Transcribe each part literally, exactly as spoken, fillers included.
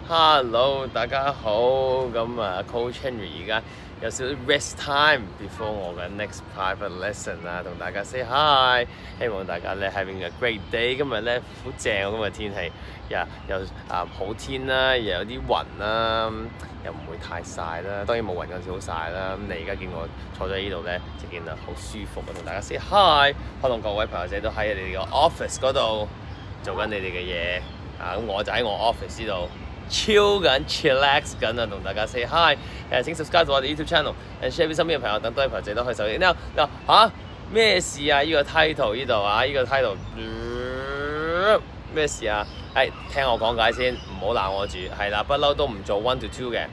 Hello，大家好。咁啊 ，Coach Henry 而家有少少 rest time before 我嘅 next private lesson 啊，同大家 say hi。希望大家咧 having a great day。今日咧好正啊！今日天氣又又啊好天啦，又有啲雲啦，又唔會太曬啦。當然冇雲嗰陣時好曬啦。咁你而家見我坐咗呢度咧，就見到好舒服啊，同大家 say hi。可能各位朋友仔都喺你哋個 office 嗰度做緊你哋嘅嘢啊，咁我就喺我 office 呢度。chill 緊 chillax 緊啊，同大家 say hi， 誒請 subscribe 到我哋 YouTube channel，and share 俾身邊嘅朋友，等多啲朋友仔都可以受益。你話你話嚇咩事啊？呢、這個 title 呢度啊，呢、這個 title 咩、呃、事啊？係聽我講解先，唔好鬧我住。係啦，不嬲都唔做 one to two 嘅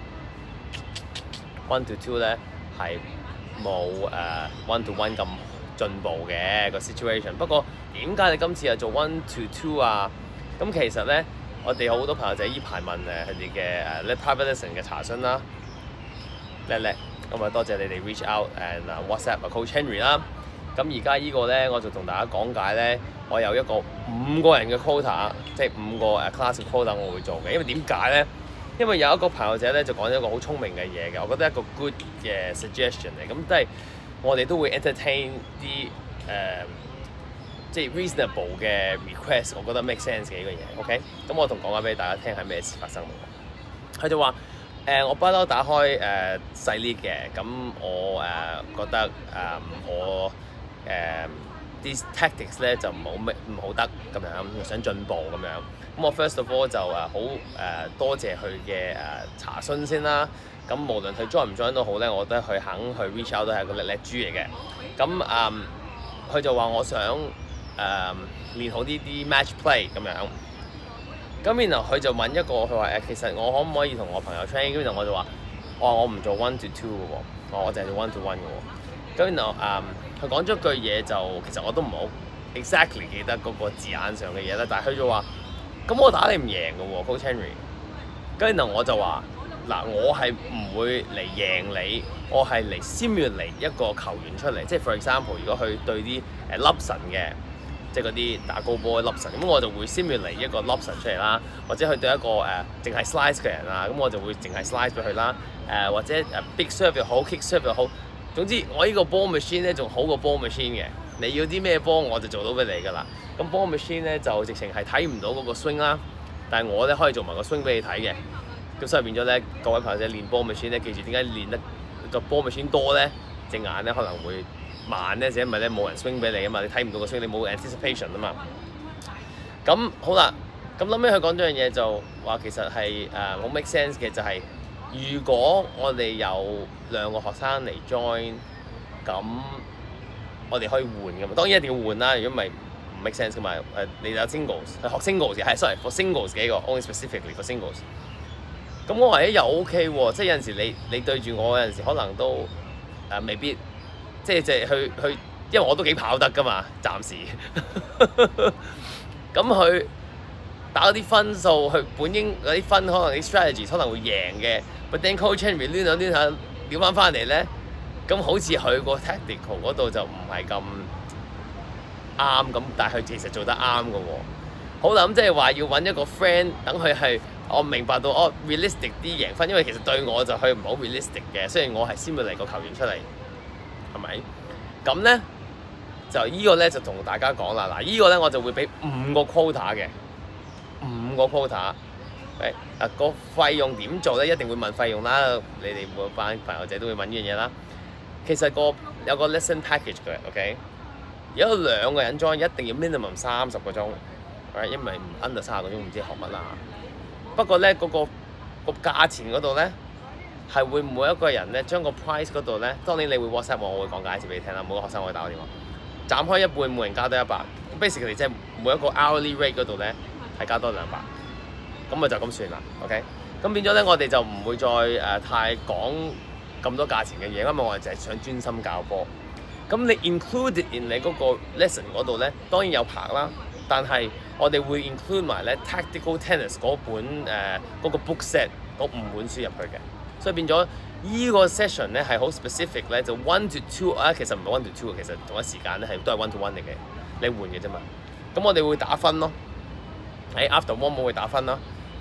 ，one to two 咧係冇誒 one to one 咁進步嘅個 situation。不過點解你今次又做 one to two 啊？咁其實咧。我哋好多朋友仔依排問誒佢哋嘅誒 private lesson 嘅查詢啦，叻叻咁啊！多謝你哋 reach out and WhatsApp 啊 Coach Henry 啦。咁而家依個咧，我就同大家講解咧，我有一個五個人嘅 quota， 即係五個誒 class quota 我會做嘅。因為點解咧？因為有一個朋友仔咧就講咗一個好聰明嘅嘢嘅，我覺得一個 good 嘅 suggestion 嚟。咁即係我哋都會 entertain 啲誒。呃即係 reasonable 嘅 request， 我覺得 make sense 嘅呢個嘢 ，OK？ 咁我同講緊俾大家聽係咩事發生嘅。佢就話誒、呃，我不嬲打開誒細 lead 嘅，咁我誒、呃、覺得誒、呃、我誒啲、呃、tactics 咧就唔好咩唔好得咁樣，想進步咁樣。咁我 first of all 就誒好誒多謝佢嘅誒查詢先啦。咁無論佢 join 唔 join 都好咧，我覺得佢肯去 reach out 都係個叻叻豬嚟嘅。咁誒佢就話我想。誒、um, 練好啲啲 match play 咁樣，咁然後佢就問一個，佢話誒其實我可唔可以同我朋友 train？ 咁然後我就話，哦我唔做 one to two 嘅喎，我我淨係做 one to one 嘅喎。咁然後誒佢講咗句嘢就其實我都唔好 exactly 記得嗰個字眼上嘅嘢啦，但係佢就話，咁我打你唔贏嘅喎 Coach Henry。咁然後我就話，嗱我係唔會嚟贏你，我係嚟 simulate 一個球員出嚟，即係 for example 如果佢對啲誒粒神嘅。即係嗰啲打高波嘅粒神，咁我就會 simulate 一個粒神出嚟啦，或者去對一個誒淨係 slice 嘅人啊，咁我就會淨係 slice 俾佢啦，誒、呃、或者誒 big serve 又好 kick serve 又好，總之我呢個 ball machine 咧仲好過 ball machine 嘅，你要啲咩波我就做到俾你㗎啦。咁 ball machine 咧就直情係睇唔到嗰個 swing 啦，但係我咧可以做埋個 swing 俾你睇嘅，咁所以變咗咧各位朋友仔練 ball machine 咧，記住點解練得個 ball machine 多咧，隻眼咧可能會慢咧，因為咧冇人 swing 俾你啊嘛，你睇唔到個 swing， 你冇 anticipation 啊嘛。咁好啦，咁諗起佢講咗樣嘢就話其實係誒好 make sense 嘅，就係、是、如果我哋有兩個學生嚟 join， 咁我哋可以換噶嘛。當然一定要換啦，如果唔係唔 make sense 噶嘛。誒你有 singles， 係學 singles 嘅，係 sorry for singles 嘅一個 only specifically for singles。咁我話誒又 OK 喎，即係有陣時你你對住我有陣時可能都誒、呃、未必。即係即係去去，因為我都幾跑得㗎嘛，暫時。咁佢打嗰啲分數，佢本應嗰啲分可能啲 strategy 可能會贏嘅，but then Coach Henry 攣下攣下撩翻翻嚟咧，咁好似佢個 tactical 嗰度就唔係咁啱咁，但係佢其實做得啱嘅喎。好啦，咁即係話要揾一個 friend，等佢係我明白到哦 realistic 啲贏分，因為其實對我就佢唔好 realistic 嘅，雖然我係先會嚟個球員出嚟。係咪？咁咧就依個咧就同大家講啦。嗱，依個咧我就會俾五個 quota 嘅，五個 quota。誒啊個費用點做咧？一定會問費用啦。你哋每班朋友仔都會問呢樣嘢啦。其實個有個 lesson package 嘅 ，OK。如果兩個人 join，一定要 minimum 三十個鐘，因為唔 under 三十個鐘唔知學乜啦。不過咧嗰、嗰個、嗰個價錢嗰度咧。係會每一個人咧將個 price 嗰度咧，當然你會 WhatsApp 我，我會講解一次俾你聽啦。每個學生我會打個電話，斬開一半，每人加多一百。basically 即係每一個 hourly rate 嗰度咧係加多兩百，咁咪就咁算啦。OK，咁變咗咧，我哋就唔會再誒、呃、太講咁多價錢嘅嘢，因為我哋就係想專心教波。咁你 included in 你嗰個 lesson 嗰度咧，當然有拍啦，但係我哋會 include 埋咧 tactical tennis 嗰本誒嗰、呃嗰個 book set 嗰五本書入去嘅。所以變咗依個 session 咧係好 specific 咧，就 one to two 啊，其實唔係 one to two 其實同一時間咧係都係 one to one 嚟嘅，你換嘅啫嘛。咁我哋會打分咯，喺 after one 冇會打分啦。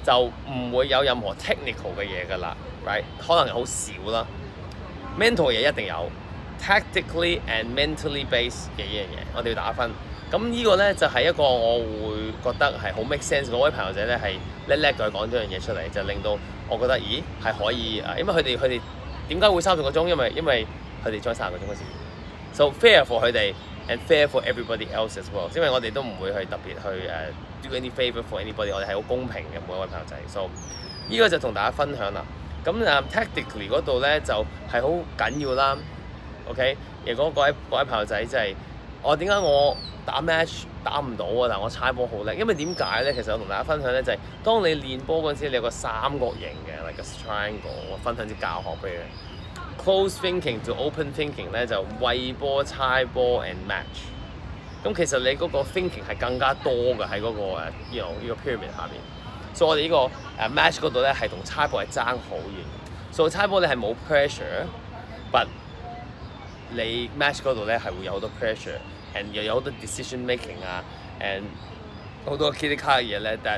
就唔會有任何 technical 嘅嘢㗎啦 ，right？ 可能好少啦。mental 嘢一定有 ，tactically and mentally based 嘅呢樣嘢，我哋要打分。咁呢個咧就係、是、一個我會覺得係好 make sense 嗰位朋友仔咧係叻叻佢講咗樣嘢出嚟，就令到我覺得咦係可以誒，因為佢哋佢哋點解會三十個鐘？因為因為佢哋將三十個鐘嗰時 ，so fair for 佢哋 and fair for everybody else as well。因為我哋都唔會去特別去誒、uh, do any favour for anybody， 我哋係好公平嘅每一位朋友仔。so 呢個就同大家分享啦。咁誒、uh, tactically 嗰度咧就係好緊要啦。OK， 如果各位各位朋友仔即係我點解我打 match 打唔到啊？但係我猜波好叻，因為點解咧？其實我同大家分享咧就係、是、當你練波嗰陣時，你有個三角形嘅 like a triangle， 我分享啲教學俾你。Close thinking to open thinking 咧就喂波、猜波 and match。咁其實你嗰個 thinking 係更加多嘅喺嗰個誒 you know 呢個 pyramid 下邊。所以我哋呢個誒 match 嗰度咧係同猜波係爭好遠。所以猜波你係冇 pressure，but 你 match 嗰度咧係會有好多 pressure。and 又有好多 decision making 啊 ，and 好多 kitty 卡嘅嘢咧，that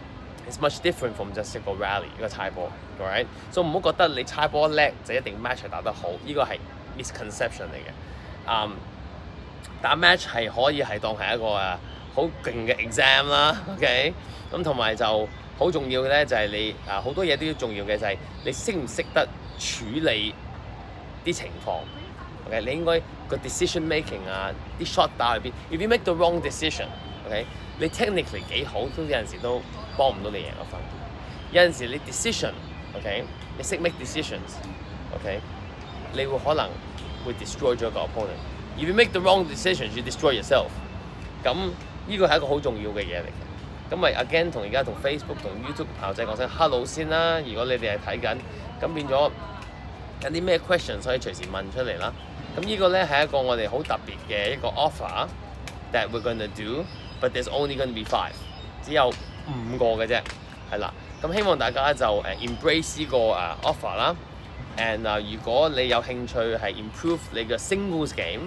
is much different from just 一個 rally 一個猜波 ，right？ 所以唔好覺得你猜波叻就一定 match 係打得好，呢個係 misconception 嚟嘅。嗯，打 match 係可以係當係一個誒好勁嘅 exam 啦 ，OK？ 咁同埋就好重要嘅咧就係你啊好多嘢都要重要嘅就係你識唔識得處理啲情況。Okay， 你應該個 decision making 啊，啲 shot 打去邊 ？If you make the wrong decision，OK，、okay， 你 technically 幾好，都有陣時都幫唔到你贏個分。有陣時你 decision，OK，、okay， 你識 make decisions，OK，、okay， 你會可能會 destroy 咗個 opponent。If you make the wrong decisions，you destroy yourself。咁呢個係一個好重要嘅嘢嚟嘅。咁咪 again 同而家同 Facebook 同 YouTube 朋友仔講聲 hello 先啦。如果你哋係睇緊，咁變咗有啲咩 question 可以隨時問出嚟啦。咁呢個咧係一個我哋好特別嘅一個 offer that we're gonna do，but there's only gonna be five， 只有五個嘅啫，係啦。咁希望大家就誒 embrace 呢個誒 offer 啦。and 啊，如果你有興趣係 improve 你嘅 singles game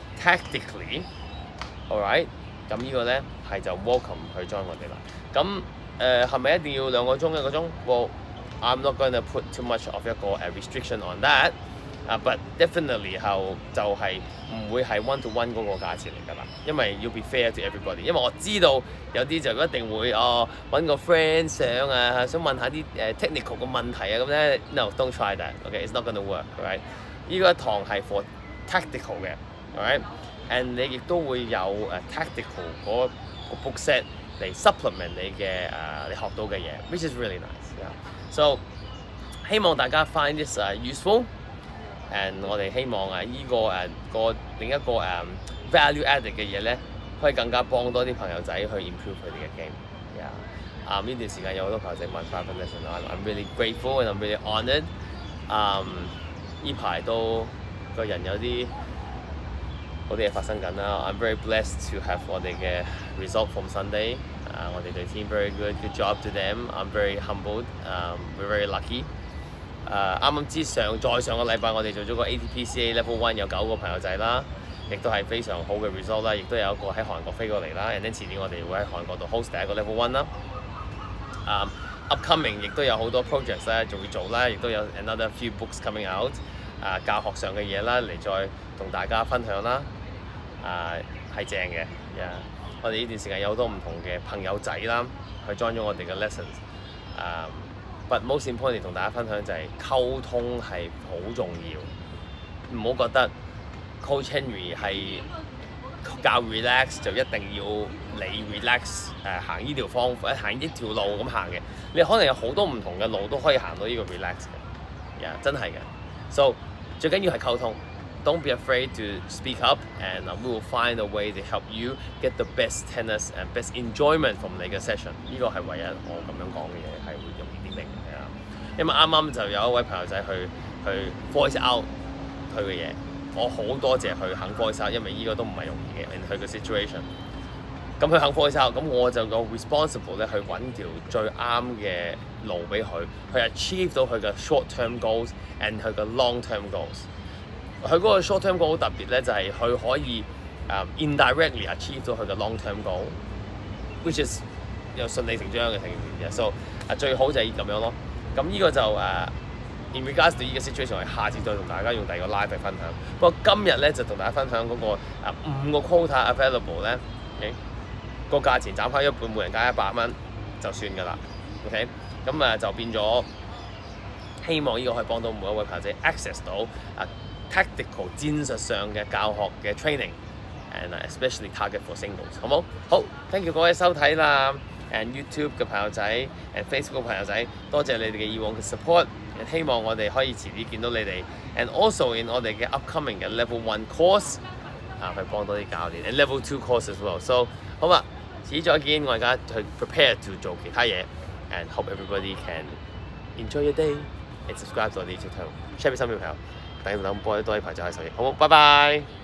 tactically，alright， 咁呢個咧係就 welcome 去 join 我哋啦。咁誒係咪一定要兩個鐘一個鐘 ？Well， I'm not gonna put too much of 一個誒 restriction on that。啊、uh, ，but definitely 後就係唔會係 one to one 嗰個價錢嚟㗎啦，因為要 be fair to everybody。因為我知道有啲就一定會哦揾個 friend 上啊，想問下啲誒 technical 嘅問題啊咁咧 ，no，don't try that，ok，it's not gonna work，right？ 呢個一堂係 for tactical 嘅 ，alright？and 你亦都會有誒 tactical 嗰個 book set 嚟 supplement 你嘅誒、uh, 你學到嘅嘢 ，which is really nice。So 希望大家 find this、uh, useful。and 我哋希望誒依個誒個另一個誒 value added 嘅嘢咧，可以更加幫多啲朋友仔去 improve 佢哋嘅 game。Yeah， 啊呢段時間有好多朋友仔問 private lesson，I'm really grateful and I'm really honoured。啊呢排都個人有啲好啲嘢發生緊啦。I'm very blessed to have 我哋嘅 result from Sunday。啊我哋隊 team very good，good job to them。I'm very humbled。Um，we're very lucky。誒啱啱之上，再上個禮拜我哋做咗個 A T P C A Level One 有九個朋友仔啦，亦都係非常好嘅 result 啦，亦都有一個喺韓國飛過嚟啦，and then 遲啲我哋會喺韓國度 host 第一個 Level One 啦。啊、um, ，upcoming 亦都有好多 projects 咧，仲會做啦，亦都有 another few books coming out。啊，教學上嘅嘢啦，嚟再同大家分享啦。啊，係正嘅，呀、yeah ！我哋呢段時間有好多唔同嘅朋友仔啦，去 join 咗我哋嘅 lessons。啊、um,。But most important 同大家分享就係溝通係好重要，唔好覺得 Coach Henry 係教 relax 就一定要你 relax 誒、呃、行呢條方法，行呢條路咁行嘅。你可能有好多唔同嘅路都可以行到呢個 relax 嘅，呀、yeah, 真係嘅。So 最緊要係溝通 ，don't be afraid to speak up and we will find a way to help you get the best tennis and best enjoyment from 你嘅 session。呢個係唯一我咁樣講嘅嘢係會容易啲明嘅。因為啱啱就有一位朋友仔去去 voice out 佢嘅嘢，我好多謝佢肯 voice out，因為呢個都唔係容易嘅，佢嘅 situation。咁佢肯 voice out，咁我就有 responsible 咧去揾條最啱嘅路俾佢，去 achieve 到佢嘅 short term goals and 佢嘅 long term goals。佢嗰個 short term goal 好特別咧，就係、是、佢可以誒、um, indirectly achieve 到佢嘅 long term goal，which is 又順理成章嘅成件事嘅。So 啊最好就係咁樣咯。咁呢個就誒。In regards to 呢個 situation， 我下次再同大家用第二個 live 嚟分享。不過今日咧就同大家分享嗰、那個啊五個 quota available 咧 ，OK 個價錢斬開一半，每人加一百蚊就算㗎啦。OK， 咁啊就變咗，希望呢個可以幫到每一位朋友仔 access 到啊 tactical 戰術上嘅教學嘅 training，and especially target for singles， 好冇？好 ，thank you 各位收睇啦。and YouTube 嘅朋友仔 and Facebook 嘅朋友仔，多謝你哋嘅以往嘅 support， 希望我哋可以遲啲見到你哋 ，and also in 我哋嘅 upcoming 嘅 level one course 啊，去幫多啲教練 ，and level two course as well。So 好嘛，遲啲再見，我而家去 prepare to 做其他嘢 ，and hope everybody can enjoy your day and subscribe 到我哋 YouTube channel，share 俾身邊朋友，等等幫多啲朋友仔可以受益，好冇？拜拜。